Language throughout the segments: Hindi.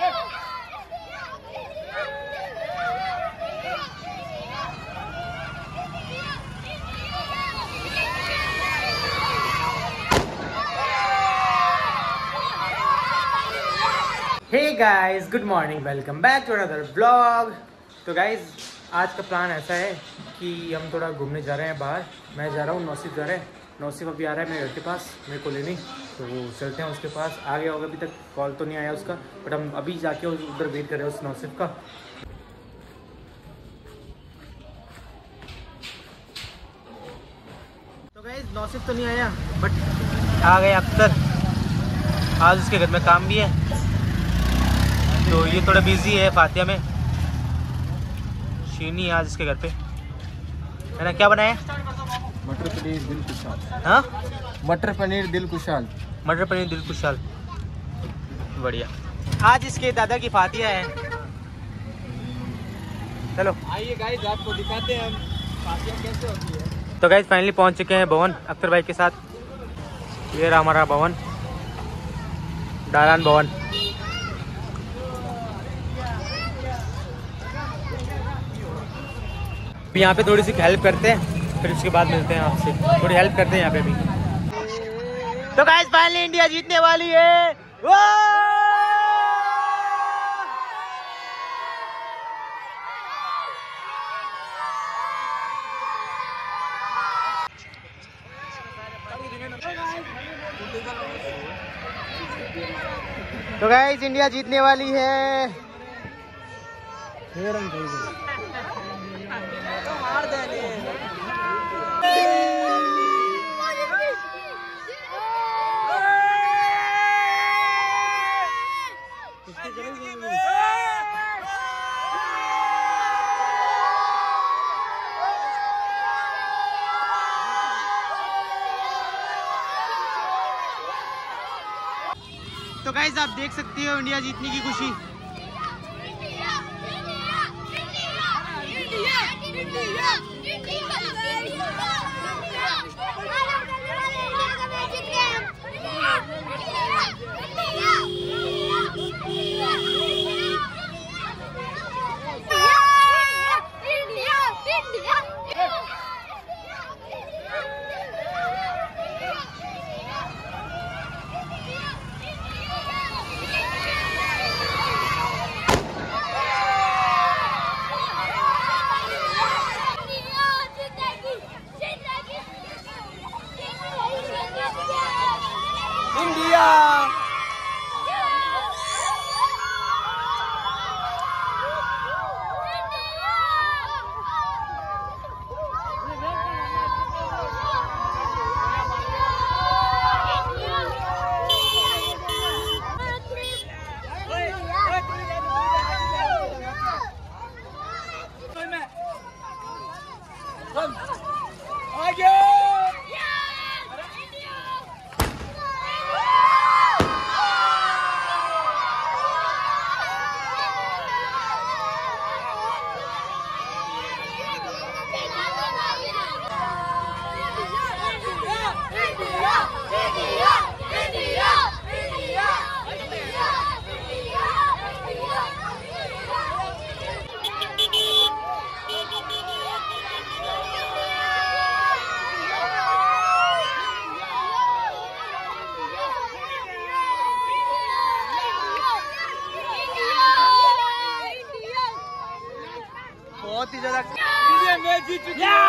Hey guys, good morning, welcome back to another vlog. तो गाइस, आज का प्लान ऐसा है कि हम थोड़ा घूमने जा रहे हैं बाहर। मैं जा रहा हूँ, नौसिफ जा रहा है। नौसिफ अभी आ रहा है मेरे घर के पास मेरे को लेने, तो वो चलते हैं उसके पास। आ गया होगा, अभी तक कॉल तो नहीं आया उसका, बट हम अभी जाके उधर वेट कर रहे हैं उस नौसिफ का। तो गाइस, नौसिफ तो नहीं आया बट आ गया अख्तर। आज उसके घर में काम भी है, तो ये थोड़ा बिजी है फातिया में। शीनी आज इसके घर पे है ना। क्या बनाया? मटर पनीर दिल कुशाल। हाँ, मटर पनीर दिल कुशाल। मटर पनीर दिल कुशाल, बढ़िया। आज इसके दादा की फातिया है। चलो आइए गाइस, आपको दिखाते हैं हम फातिया कैसे होती है। तो गाइस, फाइनली पहुंच चुके हैं भवन अख्तर भाई के साथ। ये रहा हमारा भवन, डालान भवन। यहाँ पे थोड़ी सी हेल्प करते हैं, फिर उसके बाद मिलते हैं आपसे। थोड़ी हेल्प करते हैं यहाँ पे भी। तो गाइस, फाइनली इंडिया जीतने वाली है। तो गाइस, इंडिया जीतने वाली है। मार देने। तो गाइस, आप देख सकते हो इंडिया जीतने की खुशी। बहुत ही ज्यादा इंडिया मैच जीत चुकी है।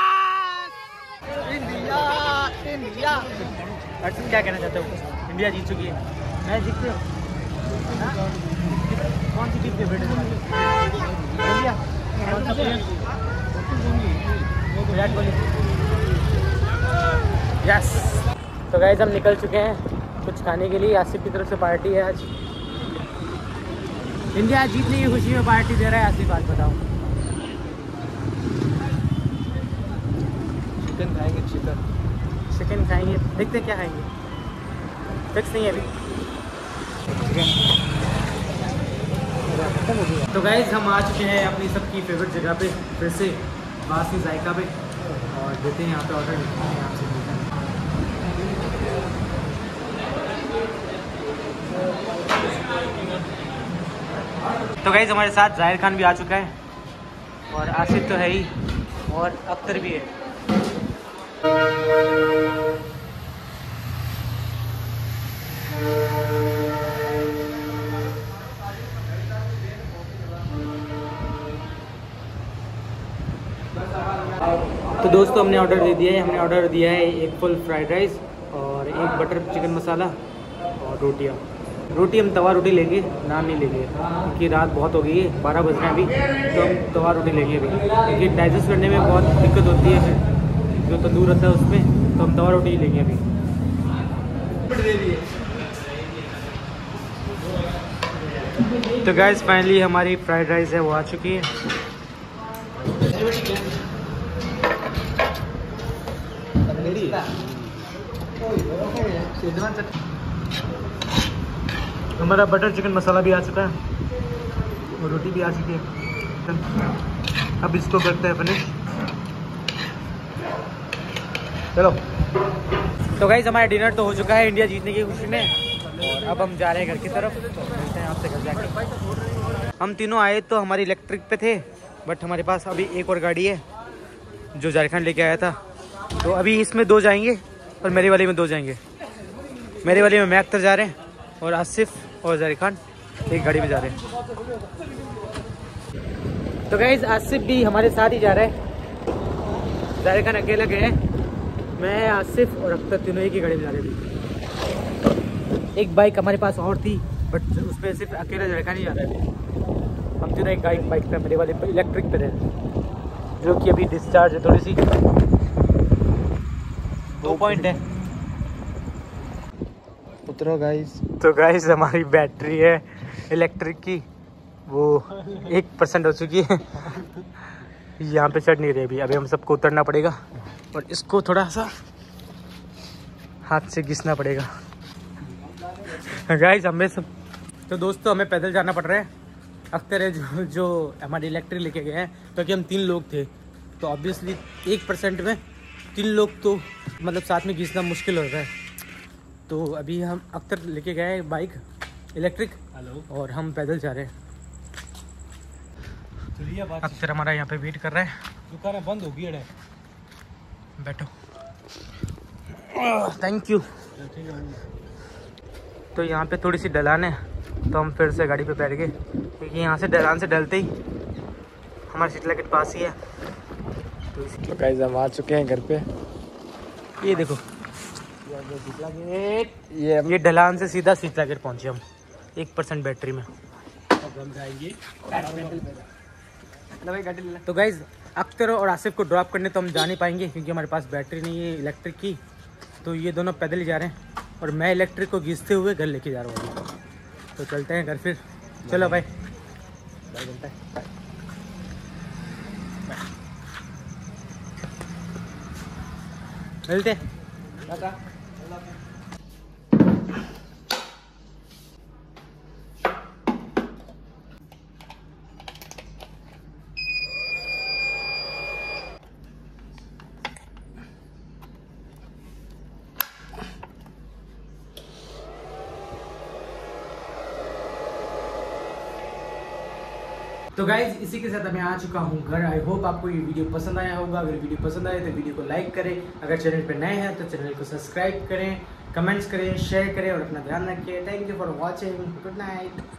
India India. अर्जुन, क्या कहना चाहते हो? इंडिया जीत चुकी है, मैच जीतते हो। कौन सी टीम फेवरेट है? इंडिया। कौन सा प्लेयर? विराट कोहली। यस। तो गाइस, हम निकल चुके हैं कुछ खाने के लिए। आसिफ की तरफ से पार्टी है आज। इंडिया जीतने की खुशी में पार्टी दे रहा है आसिफ। आज बताओ। चिकन खाएंगे, चिकन खाएंगे, देखते क्या खाएंगे, फिक्स नहीं है अभी। तो गाइस, हम आ चुके हैं अपनी सबकी फेवरेट जगह पे, फिर से बासी जायका पे, और देते हैं यहाँ पे ऑर्डर करते हैं आपसे। तो गाइस हमारे साथ जाहिर खान भी आ चुका है और आसिफ तो है ही और अख्तर भी है। तो दोस्तों हमने ऑर्डर दे दिया है। हमने ऑर्डर दिया है एक फुल फ्राइड राइस और एक बटर चिकन मसाला और रोटियाँ। रोटी हम तवा रोटी लेंगे, नान नहीं लेंगे क्योंकि रात बहुत हो गई है, 12 बज रहे हैं अभी। तो हम तवा रोटी लेंगे अभी क्योंकि डाइजेस्ट करने में बहुत दिक्कत होती है फिर जो तंदूर रहता है उसमें। तो हम तवा रोटी ही लेंगे अभी। तो गाइस फाइनली हमारी फ्राइड राइस है वो आ चुकी है। हमारा बटर चिकन मसाला भी आ चुका है और रोटी भी आ चुकी है। अब इसको करते हैं फिनिश। चलो तो गाइस हमारा डिनर तो हो चुका है इंडिया जीतने की खुशी में और अब हम जा रहे हैं घर की तरफ। तो मिलते हैं आपसे घर जाके। हम तीनों आए तो हमारी इलेक्ट्रिक पे थे बट हमारे पास अभी एक और गाड़ी है जो झारखंड लेके आया था। तो अभी इसमें 2 जाएंगे और मेरे वाले में 2 जाएंगे। मेरे वाले में मैं अख्तर जा रहे हैं और आसिफ और जाहिर खान एक गाड़ी में जा रहे हैं। तो गाइस आसिफ भी हमारे साथ ही जा रहा है। जाहिर खान अकेला गए, मैं आसिफ और अख्तर तीनों एक ही गाड़ी में जा रहे थे। एक बाइक हमारे पास और थी बट उस पर सिर्फ अकेला जाहिर खान ही जा रहा है। हम तीनों एक बाइक पे मेरे वाले पे इलेक्ट्रिक पे थे जो कि अभी डिस्चार्ज है, थोड़ी सी 2 पॉइंट है। उतरो गाइस। तो गाइस हमारी बैटरी है इलेक्ट्रिक की वो 1% हो चुकी है। यहाँ पे चढ़ नहीं रही अभी हम सबको उतरना पड़ेगा और इसको थोड़ा सा हाथ से घिसना पड़ेगा। गाइस हमें सब तो दोस्तों हमें पैदल जाना पड़ रहा है। अख्तर है जो हमारी इलेक्ट्रिक लेके गए हैं क्योंकि हम 3 लोग थे तो ऑब्वियसली 1% में 3 लोग तो मतलब साथ में घिसना मुश्किल होता है। तो अभी हम अख्तर लेके गए हैं बाइक इलेक्ट्रिक और हम पैदल जा रहे हैं। अख्तर हमारा यहाँ पे वेट कर रहा है। दुकान बंद हो गई है। बैठो। Thank you. तो यहाँ पे थोड़ी सी ढलान है तो हम फिर से गाड़ी पे बैठ गए क्योंकि यहाँ से ढलान से ढलते ही हमारा शीतला गेट पास ही है। तो गाइस हम आ चुके हैं घर पे। ये देखो ये ढलान से सीधा शीतला गेट पहुँचे हम 1% बैटरी में। अब हम जाएंगे। तो गाइज अख्तर और आसिफ को ड्रॉप करने तो हम जा नहीं पाएंगे क्योंकि हमारे पास बैटरी नहीं है इलेक्ट्रिक की। तो ये दोनों पैदल ही जा रहे हैं और मैं इलेक्ट्रिक को घिसते हुए घर लेके जा रहा हूँ। तो चलते हैं घर फिर। चलो भाई मिलते हैं। तो गाइज इसी के साथ मैं आ चुका हूँ घर। आई होप आपको ये वीडियो पसंद आया होगा। अगर वीडियो पसंद आए तो वीडियो को लाइक करें, अगर चैनल पे नए हैं तो चैनल को सब्सक्राइब करें, कमेंट्स करें, शेयर करें और अपना ध्यान रखिए। Thank you for watching. Good night.